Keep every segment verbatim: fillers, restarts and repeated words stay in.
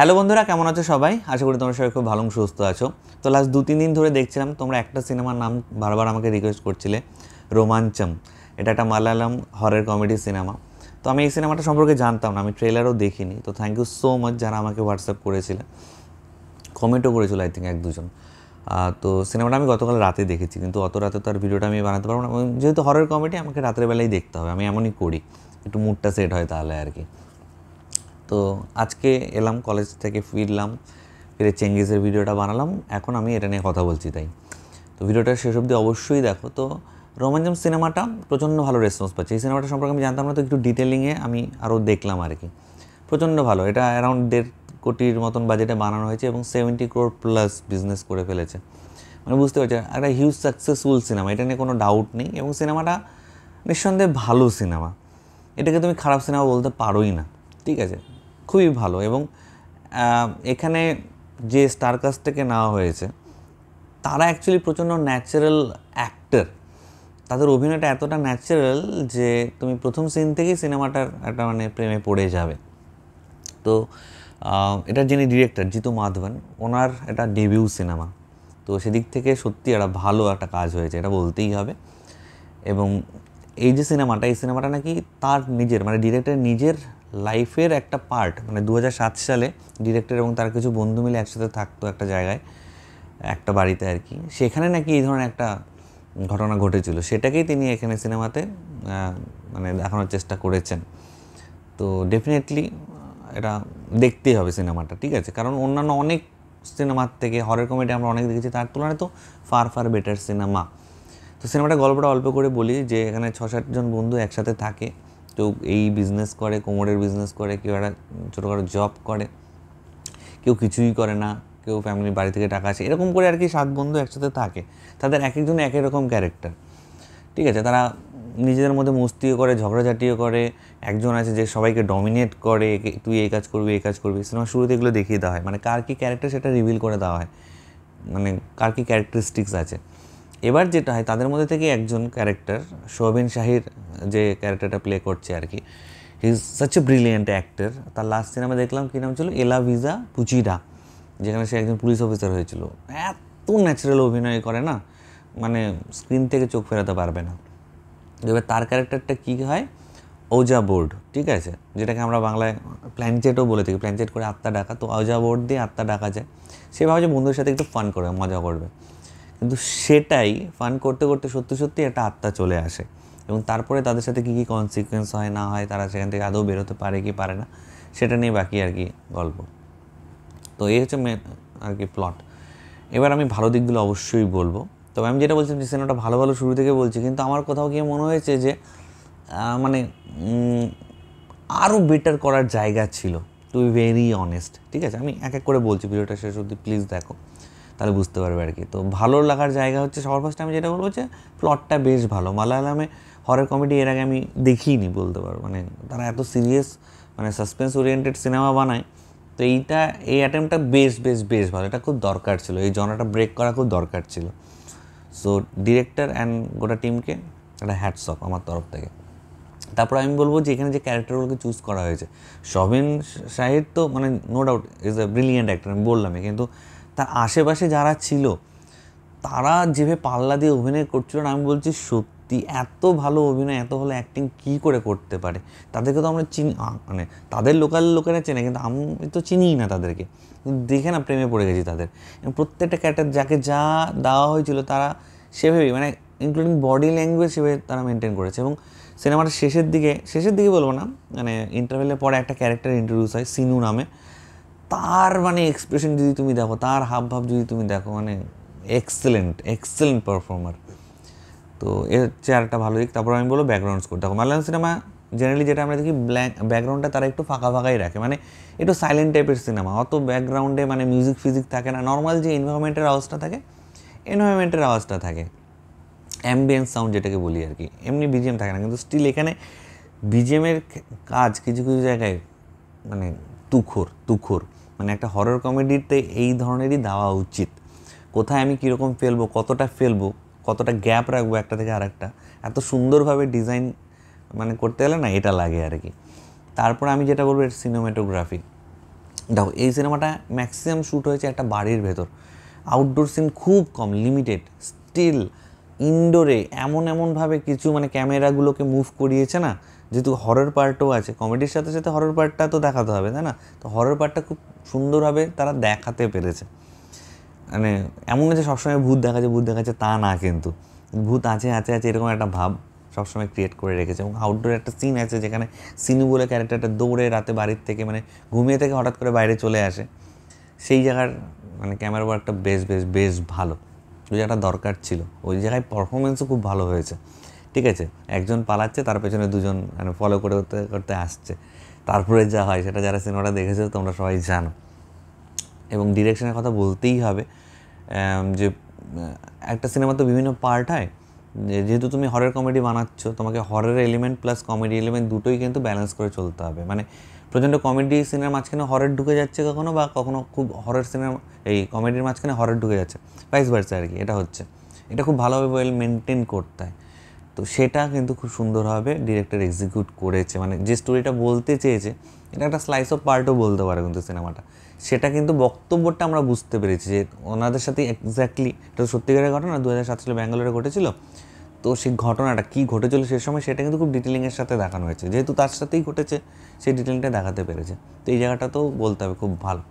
Hello বন্ধুরা, কেমন আছো সবাই? আশা করি তোমরা সবাই খুব ভালো সুস্থ আছো। তো লাস্ট দু তিন দিন ধরে দেখছিলাম তোমরা একটা সিনেমার নাম বারবার আমাকে রিকোয়েস্ট করছিলে, রোমাঞ্চম। এটা একটা মালায়ালাম হরর কমেডি সিনেমা। তো আমি এই সিনেমাটা সম্পর্কে জানতাম না, আমি ট্রেলারও দেখিনি। তো থ্যাংক ইউ সো মাচ যারা আমাকে হোয়াটসঅ্যাপ করেছিলে, কমেন্টও করেছিল আই থিঙ্ক এক দুজন। তো সিনেমাটা আমি গতকাল রাতে দেখেছি, কিন্তু অত রাতে তো আর ভিডিওটা আমি বানাতে পারবো না, যেহেতু হরর কমেডি আমাকে রাতের বেলায় দেখতে হবে। আমি এমনই করি, একটু মুডটা সেট হয় তাহলে আর কি। তো আজকে এলাম, কলেজ থেকে ফিরলাম, ফিরে চেঙ্গিসের ভিডিওটা বানালাম, এখন আমি এটা নিয়ে কথা বলছি। তাই তো ভিডিওটা শেষ অবধি অবশ্যই দেখো। তো রোমাঞ্চম সিনেমাটা প্রচণ্ড ভালো রেসপন্স পাচ্ছে। এই সিনেমাটা সম্পর্কে আমি জানতাম না, তো একটু ডিটেলিংয়ে আমি আরও দেখলাম আর কি। প্রচণ্ড ভালো, এটা অ্যারাউন্ড দেড় কোটির মতন বাজেটে বানানো হয়েছে এবং সেভেন্টি ক্রোর প্লাস বিজনেস করে ফেলেছে। মানে বুঝতে পারছি একটা হিউজ সাকসেসফুল সিনেমা, এটা নিয়ে কোনো ডাউট নেই। এবং সিনেমাটা নিঃসন্দেহে ভালো সিনেমা, এটাকে তুমি খারাপ সিনেমা বলতে পারোই না, ঠিক আছে? খুবই ভালো। এবং এখানে যে স্টার কাস্ট থেকে নেওয়া হয়েছে তারা অ্যাকচুয়ালি প্রচণ্ড ন্যাচারাল অ্যাক্টর। তাদের অভিনয়টা এতটা ন্যাচারাল যে তুমি প্রথম সিন থেকেই সিনেমাটার একটা মানে প্রেমে পড়ে যাবে। তো এটার যিনি ডিরেক্টর জিতু মাধবন, ওনার এটা ডেবিউ সিনেমা, তো সেদিক থেকে সত্যি একটা ভালো একটা কাজ হয়েছে, এটা বলতেই হবে। এবং এই যে সিনেমাটা, এই সিনেমাটা নাকি তার নিজের মানে ডিরেক্টর নিজের লাইফের একটা পার্ট। মানে দু হাজার সাত সালে ডিরেক্টর এবং তার কিছু বন্ধু মিলে একসাথে থাকতো একটা জায়গায়, একটা বাড়িতে আর কি। সেখানে নাকি এই ধরনের একটা ঘটনা ঘটেছিল, সেটাকেই তিনি এখানে সিনেমাতে মানে দেখানোর চেষ্টা করেছেন। তো ডেফিনেটলি এটা দেখতেই হবে সিনেমাটা, ঠিক আছে? কারণ অন্যান্য অনেক সিনেমার থেকে হরর কমেডি আমরা অনেক দেখেছি, তার তুলনায় তো ফার ফার বেটার সিনেমা। তো সিনেমাটা গল্পটা অল্প করে বলি যে এখানে ছ সাতজন বন্ধু একসাথে থাকে, কেউ এই বিজনেস করে, কোমরের বিজনেস করে, কেউ একটা ছোটোখাটো জব করে, কেউ কিছুই করে না, কেউ ফ্যামিলির বাড়ি থেকে টাকা আসে, এরকম করে আর কি সাত বন্ধু একসাথে থাকে। তাদের এক একজন এক এক রকম ক্যারেক্টার, ঠিক আছে? তারা নিজেদের মধ্যে মস্তিও করে, ঝগড়াঝাটিও করে। একজন আছে যে সবাইকে ডমিনেট করে, তুই এই কাজ করবি এই কাজ করবি। সিনেমার শুরুতে এগুলো দেখিয়ে দেওয়া হয়, মানে কার কী ক্যারেক্টার সেটা রিভিল করে দেওয়া হয়, মানে কার কী ক্যারেক্টারিস্টিক্স আছে। এবার যেটা হয়, তাদের মধ্যে থেকে একজন ক্যারেক্টার শোভন শাহির যে ক্যারেক্টারটা প্লে করছে আর কি, he is such a brilliant actor. তার লাস্ট সিনেমা দেখলাম, কী নাম ছিল, এলা ভিজা পুচিডা, যেখানে সে একজন পুলিশ অফিসার হয়েছিল। এত ন্যাচারাল অভিনয় করে না, মানে স্ক্রিন থেকে চোখ ফেরাতে পারবে না। এবার তার ক্যারেক্টারটা কী হয়, ওজা বোর্ড, ঠিক আছে, যেটাকে আমরা বাংলায় প্ল্যানচেটও বলে থাকি, প্ল্যানচেট করে আত্মা ডাকা। তো ওজা বোর্ড দিয়ে আত্মা ডাকা যায়। সে ভাবে যে বন্ধুদের সাথে একটু ফান করবে, মজা করবে, কিন্তু সেটাই ফান করতে করতে সত্যি সত্যি একটা আত্মা চলে আসে। এবং তারপরে তাদের সাথে কী কী কনসিকুয়েন্স হয় না হয়, তারা সেখান থেকে আদৌ বেরোতে পারে কি পারে না, সেটা নিয়ে বাকি আর কি গল্প। তো এই হচ্ছে মেন আর কি প্লট। এবার আমি ভালো দিকগুলো অবশ্যই বলবো। তবে আমি যেটা বলছিলাম যে সিনেমাটা ভালো ভালো শুরু থেকে বলছি, কিন্তু আমার কোথাও গিয়ে মনে হয়েছে যে মানে আরও বেটার করার জায়গা ছিল, টু বি ভেরি অনেস্ট, ঠিক আছে? আমি এক এক করে বলছি, ভিডিওটা শেষ অবধি প্লিজ দেখো, তাহলে বুঝতে পারবে আর কি। তো ভালো লাগার জায়গা হচ্ছে, সবার ফার্স্টে আমি যেটা বলবো যে প্লটটা বেশ ভালো। মালায়ালামে হরর কমেডি এর আগে আমি দেখিনি বলতে পারবো, মানে তারা এত সিরিয়াস মানে সাসপেন্স ওরিয়েন্টেড সিনেমা বানায়। তো এইটা এই অ্যাটেম্পটা বেশ বেশ বেশ ভালো, এটা খুব দরকার ছিল, এই জনরাটা ব্রেক করা খুব দরকার ছিল। সো ডিরেক্টর অ্যান্ড গোটা টিমকে একটা হ্যাটস অফ আমার তরফ থেকে। তারপর আমি বলবো যে এখানে যে ক্যারেক্টারগুলোকে চুজ করা হয়েছে, শোভন শাহির তো মানে no doubt is a brilliant actor, আমি বললামই, কিন্তু তার আশেপাশে যারা ছিল তারা যেভাবে পাল্লা দিয়ে অভিনয় করছিল না, আমি বলছি সত্যি এত ভালো অভিনয়, এত ভালো অ্যাক্টিং কী করে করতে পারে? তাদেরকে তো আমরা চিনি, মানে তাদের লোকাল লোকেরা চেনে, কিন্তু আমি তো চিনিই না তাদেরকে, কিন্তু দেখে না প্রেমে পড়ে গেছি তাদের। প্রত্যেকটা ক্যারেক্টার যাকে যা দেওয়া হয়েছিল তারা সেভাবেই, মানে ইনক্লুডিং বডি ল্যাঙ্গুয়েজ সেভাবে তারা মেনটেন করেছে। এবং সিনেমাটা শেষের দিকে, শেষের দিকে বলবো না, মানে ইন্টারভেলের পরে একটা ক্যারেক্টার ইন্ট্রোডিউস হয় সিনু নামে। তার মানে এক্সপ্রেশন যদি তুমি দেখো, তার হাব ভাব যদি তুমি দেখো, মানে এক্সেলেন্ট এক্সেলেন্ট পারফর্মার। তো এ হচ্ছে আর একটা ভালো দিক। তারপর আমি বলবো ব্যাকগ্রাউন্ড স্কোর। দেখো মালায়ালাম সিনেমা জেনারেলি যেটা আমরা দেখি, ব্ল্যাক ব্যাকগ্রাউন্ডটা তারা একটু ফাঁকা ফাঁকাই রাখে, মানে একটু সাইলেন্ট টাইপের সিনেমা, অত ব্যাকগ্রাউন্ডে মানে মিউজিক ফিজিক থাকে না, নর্মাল যে এনভায়রনমেন্টের আওয়াজটা থাকে এনভায়রনমেন্টের আওয়াজটা থাকে, অ্যাম্বিয়েন্স সাউন্ড যেটাকে বলি আর কি, এমনি বিজিএম থাকে না। কিন্তু স্টিল এখানে বিজিএমের কাজ কিছু কিছু জায়গায় মানে তুখোর তুখোর, মানে একটা হরর কমেডিতে এই ধরনেরই দেওয়া উচিত। কোথায় আমি কীরকম ফেলবো, কতটা ফেলবো, কতটা গ্যাপ রাখবো একটা থেকে আর একটা, এত সুন্দরভাবে ডিজাইন মানে করতে গেলে না এটা লাগে আর কি। তারপর আমি যেটা বলবো এর সিনেমাটোগ্রাফি, দেখো এই সিনেমাটা ম্যাক্সিমাম শ্যুট হয়েছে একটা বাড়ির ভেতর, আউটডোর সিন খুব কম, লিমিটেড। স্টিল ইনডোরে এমন এমনভাবে কিছু মানে ক্যামেরাগুলোকে মুভ করিয়েছে না, যেহেতু হরর পার্টও আছে, কমেডির সাথে সাথে হরর পার্টটা তো দেখাতে হবে, তাই না? তো হরর পার্টটা খুব সুন্দরভাবে তারা দেখাতে পেরেছে। মানে এমন না যে সবসময় ভূত দেখাচ্ছে ভূত দেখাচ্ছে তা না, কিন্তু ভূত আছে আছে আছে এরকম একটা ভাব সবসময় ক্রিয়েট করে রেখেছে। এবং আউটডোরে একটা সিন আছে যেখানে সিনু বলে ক্যারেক্টারটা দৌড়ে রাতে বাড়ির থেকে মানে ঘুমিয়ে থেকে হঠাৎ করে বাইরে চলে আসে, সেই জায়গার মানে ক্যামেরা ওয়ার্কটা বেশ বেশ বেশ ভালো, ওই জায়গাটা দরকার ছিল। ওই জায়গায় পারফরমেন্সও খুব ভালো হয়েছে। ঠিক আছে, একজন পালাচ্ছে, তার পেছনে দুজন মানে ফলো করে করতে করতে আসছে, তারপরে যা হয় সেটা যারা সিনেমাটা দেখেছো তোমরা সবাই জানো। এবং ডিরেকশনের কথা বলতেই হবে, যে একটা সিনেমা তো বিভিন্ন পার্ট হয়, যেহেতু তুমি হরর কমেডি বানাচ্ছ, তোমাকে horror element plus comedy element দুটোই কিন্তু ব্যালেন্স করে চলতে হবে। মানে প্রচণ্ড কমেডি সিনেমার মাঝখানে হরর ঢুকে যাচ্ছে কখনো, বা কখনো খুব হরর সিনেমা এই কমেডির মাঝখানে হরর ঢুকে যাচ্ছে, ভাইস ভার্সা আর কি। এটা হচ্ছে, এটা খুব ভালোভাবে ওয়েল মেনটেন করতে হয়। তো সেটা কিন্তু খুব সুন্দরভাবে ডিরেক্টর এক্সিকিউট করেছে। মানে যে স্টোরিটা বলতে চেয়েছে, এটা একটা স্লাইস অফ পার্টও বলতে পারে কিন্তু সিনেমাটা, সেটা কিন্তু বক্তব্যটা আমরা বুঝতে পেরেছি যে ওনাদের সাথে এক্স্যাক্টলি, এটা সত্যিকারের ঘটনা দু হাজার সাত সালে ব্যাঙ্গালোরে ঘটেছিল। তো সেই ঘটনাটা কী ঘটেছিল সে সময় সেটা কিন্তু খুব ডিটেলিংয়ের সাথে দেখানো হয়েছে, যেহেতু তার সাথেই ঘটেছে সেই ডিটেলিংটা দেখাতে পেরেছে। তো এই জায়গাটা তো বলতে হবে খুব ভালো।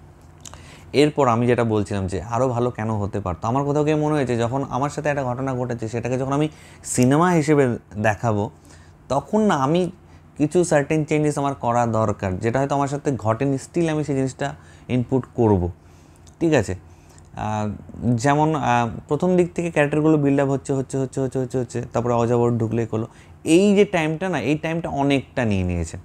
এরপর আমি যেটা বলছিলাম যে আরও ভালো কেন হতে পারতো, আমার কোথাও গিয়ে মনে হয়েছে যখন আমার সাথে একটা ঘটনা ঘটেছে সেটাকে যখন আমি সিনেমা হিসেবে দেখাবো, তখন না আমি কিছু সার্টেন চেঞ্জেস আমার করা দরকার, যেটা হয়তো আমার সাথে ঘটেনি, স্টিল আমি সেই জিনিসটা ইনপুট করব। ঠিক আছে, যেমন প্রথম দিক থেকে ক্যারেক্টারগুলো বিল্ড আপ হচ্ছে হচ্ছে হচ্ছে হচ্ছে হচ্ছে হচ্ছে তারপরে অজাবর ঢুকলেই হলো, এই যে টাইমটা না, এই টাইমটা অনেকটা নিয়ে নিয়েছে।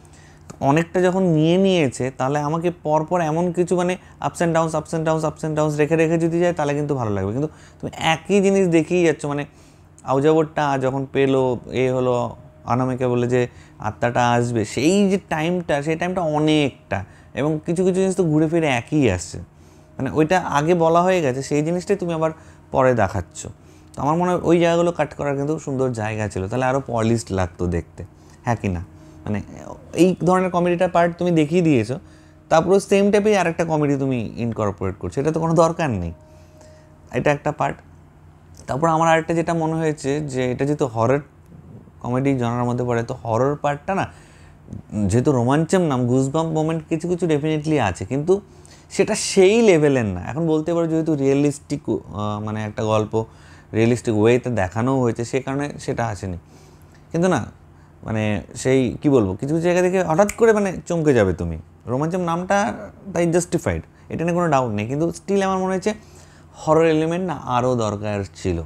অনেকটা যখন নিয়ে নিয়েছে তাহলে আমাকে পরপর এমন কিছু মানে ups and downs ups and downs ups and downs রেখে রেখে যদি যায় তাহলে কিন্তু ভালো লাগবে। কিন্তু তুমি একই জিনিস দেখেই যাচ্ছ, মানে আউজাবরটা যখন পেলো, এ হলো অনামিকা বলে যে আত্মাটা আসবে, সেই যে টাইমটা, সেই টাইমটা অনেকটা, এবং কিছু কিছু জিনিস তো ঘুরে ফিরে একই আসছে। মানে ওইটা আগে বলা হয়ে গেছে, সেই জিনিসটাই তুমি আবার পরে দেখাচ্ছ। তো আমার মনে হয় ওই জায়গাগুলো কাট করার কিন্তু সুন্দর জায়গা ছিল, তাহলে আরও পলিশড লাগতো দেখতে, হ্যাঁ কি না? মানে এই ধরনের কমেডিটার পার্ট তুমি দেখিয়ে দিয়েছো, তারপরে সেম টাইপেই আরেকটা কমেডি তুমি ইনকর্পোরেট করছো, এটা তো কোনো দরকার নেই। এটা একটা পার্ট। তারপর আমার আরেকটা যেটা মনে হয়েছে যে এটা যেহেতু হরর কমেডি জনার মধ্যে পড়ে, তো হরর পার্টটা না, যেহেতু রোমাঞ্চম নাম, গুজবাম্প মোমেন্ট কিছু কিছু ডেফিনেটলি আছে, কিন্তু সেটা সেই লেভেলের না। এখন বলতে পারো যেহেতু রিয়েলিস্টিক মানে একটা গল্প রিয়েলিস্টিক ওয়েতে দেখানোও হয়েছে, সে কারণে সেটা আসেনি। কিন্তু না মানে সেই কী বলবো, কিছু কিছু জায়গা থেকে হঠাৎ করে মানে চমকে যাবে তুমি। রোমাঞ্চম নামটা তাই জাস্টিফাইড, এটা নিয়ে কোনো ডাউট নেই, কিন্তু স্টিল আমার মনে হয়েছে হরর এলিমেন্ট না আরও দরকার ছিল,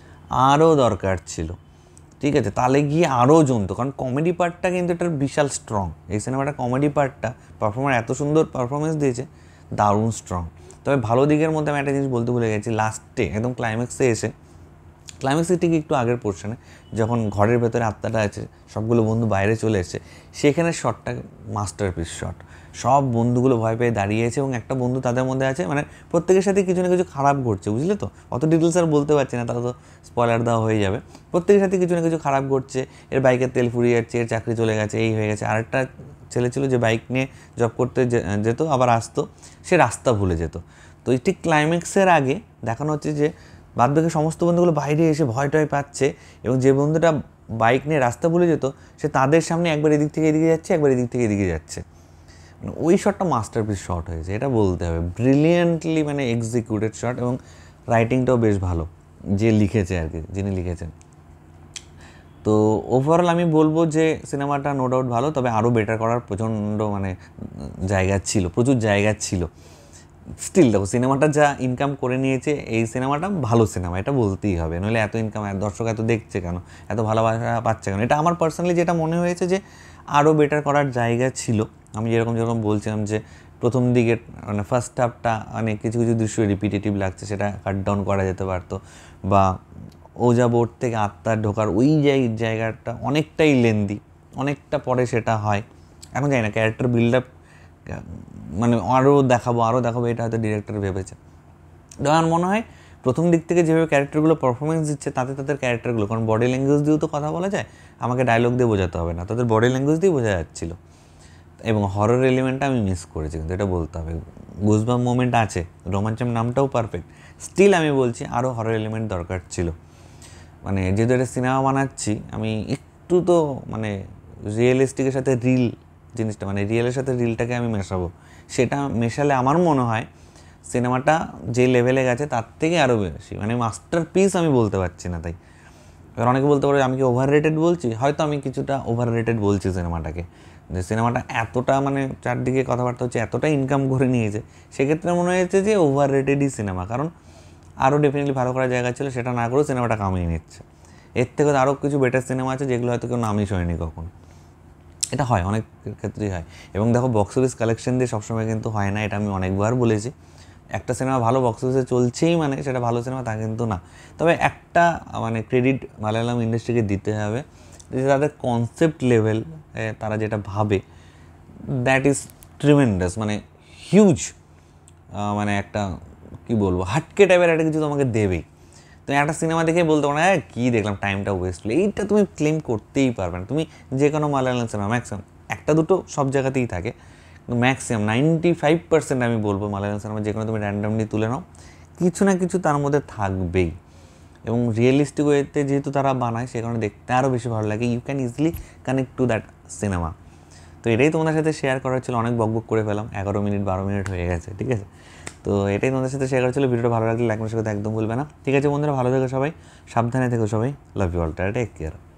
আরও দরকার ছিল। ঠিক আছে, তাহলে গিয়ে আরও জমতো, কারণ কমেডি পার্টটা কিন্তু এটার বিশাল স্ট্রং। এই সিনেমাটা কমেডি পার্টটা পারফর্মার এত সুন্দর পারফরমেন্স দিয়েছে, দারুণ স্ট্রং। তবে ভালো দিকের মধ্যে আমি একটা জিনিস বলতে ভুলে গেছি, লাস্টে একদম ক্লাইম্যাক্সে এসে, ক্লাইম্যাক্সের ঠিক একটু আগের পোর্শনে যখন ঘরের ভেতরে আত্মাটা আছে, সবগুলো বন্ধু বাইরে চলে এসেছে, সেখানে শটটা মাস্টারপিস শট। সব বন্ধুগুলো ভয় পেয়ে দাঁড়িয়েছে, এবং একটা বন্ধু তাদের মধ্যে আছে, মানে প্রত্যেকের সাথে কিছু না কিছু খারাপ ঘটছে, বুঝলে তো? অত ডিটেলস আর বলতে পারছি না, তাহলে তো স্পয়লার দেওয়া হয়ে যাবে। প্রত্যেকের সাথে কিছু না কিছু খারাপ ঘটছে, এর বাইকের তেল ফুরিয়ে যাচ্ছে, এর চাকরি চলে গেছে, এই হয়ে গেছে। আরেকটা ছেলে ছিল যে বাইক নিয়ে জব করতে যেত আবার আসতো, সে রাস্তা ভুলে যেত। তো এই ঠিক ক্লাইম্যাক্সের আগে দেখানো হচ্ছে যে বাদ বাকি সমস্ত বন্ধুগুলো বাইরে এসে ভয় টয় পাচ্ছে, এবং যে বন্ধুটা বাইক নিয়ে রাস্তা ভুলে যেত সে তাদের সামনে একবার এদিক থেকে এদিকে যাচ্ছে, একবার এদিক থেকে এদিকে যাচ্ছে। মানে ওই শটটা মাস্টারপিস শট হয়েছে, এটা বলতে হবে, ব্রিলিয়েন্টলি মানে এক্সিকিউটেড শট, এবং রাইটিংটাও বেশ ভালো যে লিখেছে আর কি, যিনি লিখেছেন। তো ওভারঅল আমি বলবো যে সিনেমাটা নো ডাউট ভালো, তবে আরও বেটার করার প্রচণ্ড মানে জায়গা ছিল, প্রচুর জায়গা ছিল। স্টিল দেখো সিনেমাটা যা ইনকাম করে নিয়েছে, এই সিনেমাটা ভালো সিনেমা, এটা বলতেই হবে, নইলে এত ইনকাম, দর্শক এত দেখছে কেন, এত ভালোবাসা পাচ্ছে কেন? এটা আমার পার্সোনালি যেটা মনে হয়েছে যে আরও বেটার করার জায়গা ছিল। আমি যেরকম যেরকম বলছিলাম যে প্রথম দিকে মানে ফার্স্ট হাফটা মানে কিছু কিছু দৃশ্য রিপিটেটিভ লাগছে, সেটা কাট ডাউন করা যেতে পারতো, বা ওজা বোর্ড থেকে আত্মার ঢোকার ওই জায়গাটা অনেকটাই লেন্দি, অনেকটা পরে সেটা হয়। এখন জানি না ক্যারেক্টার বিল্ড আপ মানে আরও দেখাবো আরও দেখাবো, এটা হয়তো ডিরেক্টর ভেবেছে। আমার মনে হয় প্রথম দিক থেকে যেভাবে ক্যারেক্টারগুলো পারফরমেন্স দিচ্ছে, তাতে তাদের ক্যারেক্টারগুলো, কারণ বডি ল্যাঙ্গুয়েজ দিয়েও তো কথা বলা যায়, আমাকে ডায়লগ দিয়ে বোঝাতে হবে না, তাদের বডি ল্যাঙ্গুয়েজ দিয়ে বোঝা যাচ্ছিলো। এবং হরর এলিমেন্টটা আমি মিস করেছি, কিন্তু এটা বলতে হবে। গুজবাম মোমেন্ট আছে, রোমাঞ্চম নামটাও পারফেক্ট, স্টিল আমি বলছি আরও হরর এলিমেন্ট দরকার ছিল। মানে যেহেতু একটা সিনেমা বানাচ্ছি, আমি একটু তো মানে রিয়েলিস্টিকের সাথে রিল জিনিসটা, মানে রিয়েলের সাথে রিলটাকে আমি মেশাবো, সেটা মেশালে আমার মনে হয় সিনেমাটা যে লেভেলে গেছে তার থেকে আরও বেশি, মানে মাস্টার পিস আমি বলতে পারছি না। তাই এবার অনেকে বলতে পারে আমি কি ওভার রেটেড বলছি, হয়তো আমি কিছুটা ওভার রেটেড বলছি সিনেমাটাকে, যে সিনেমাটা এতটা মানে চারদিকে কথাবার্তা হচ্ছে, এতটা ইনকাম করে নিয়েছে, সেক্ষেত্রে মনে হয়েছে যে ওভার রেটেডই সিনেমা, কারণ আরও ডেফিনেটলি ভালো করার জায়গা ছিল, সেটা না করেও সিনেমাটা কামিয়ে নিচ্ছে। এর থেকে আরও কিছু বেটার সিনেমা আছে যেগুলো হয়তো কেউ নামই শোনেনি কখন। এটা হয়, অনেক ক্ষেত্রেই হয়। এবং দেখো বক্স অফিস কালেকশন দিয়ে সবসময় কিন্তু হয় না, এটা আমি অনেকবার বলেছি। একটা সিনেমা ভালো বক্স অফিসে চলছেই মানে সেটা ভালো সিনেমা তা কিন্তু না। তবে একটা মানে ক্রেডিট মালায়ালাম ইন্ডাস্ট্রিকে দিতে হবে, যে তাদের কনসেপ্ট লেভেল, তারা যেটা ভাবে, দ্যাট ইজ ট্রিমেন্ডাস, মানে হিউজ, মানে একটা কী বলবো হাটকে টাইপের একটা কিছু তোমাকে দেবেই। তুমি একটা সিনেমা দেখে বলতে পারো হ্যাঁ কী দেখলাম, টাইমটা ওয়েস্ট হলো, এইটা তুমি ক্লেম করতেই পারবে না। তুমি যে কোনো মালায়ালাম সিনেমা ম্যাক্সিমাম, একটা দুটো সব জায়গাতেই থাকে, কিন্তু ম্যাক্সিমাম নাইনটি ফাইভ পার্সেন্ট আমি বলবো মালায়ালাম সিনেমা যে কোনো তুমি র্যান্ডামলি তুলে নাও, কিছু না কিছু তার মধ্যে থাকবেই। এবং রিয়েলিস্টিক ওয়েতে যেহেতু তারা বানায়, সে কারণে দেখতে আরও বেশি ভালো লাগে, you can easily connect to that cinema. তো এটাই তোমাদের সাথে শেয়ার করার ছিল, অনেক বকবক করে ফেলাম, এগারো মিনিট বারো মিনিট হয়ে গেছে, ঠিক আছে। তো এটাই তোমাদের সাথে শেয়ার করা ছিল। ভিডিওটা ভালো লাগলে লাইক করার সাথে একদম ভুলবে না, ঠিক আছে বন্ধুরা, ভালো থেকো সবাই, সাবধানে থেকো সবাই, love you all, take care.